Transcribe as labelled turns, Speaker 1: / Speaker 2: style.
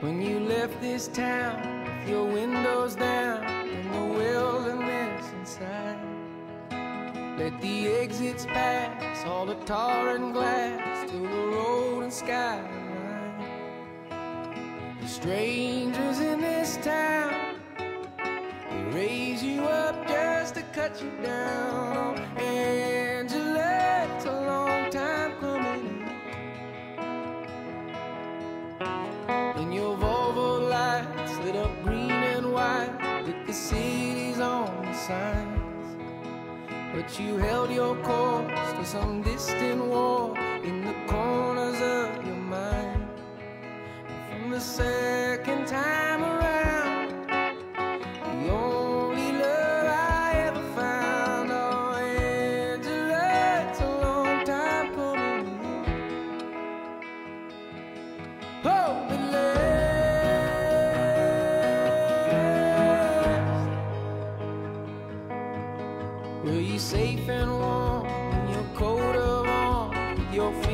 Speaker 1: When you left this town with your windows down and the wilderness inside, let the exits pass, all the tar and glass, till the road and skyline. The strangers in this town, they raise you up just to cut you down. Angela, it's a long time coming. And your Volvo lights lit up green and white with the city's own signs. But you held your course to some distant war in the corners of your mind. And from the second time around, the only love I ever found. Oh, Angela, it's a long time coming. Oh, but were you safe and warm in your coat of arms with your feet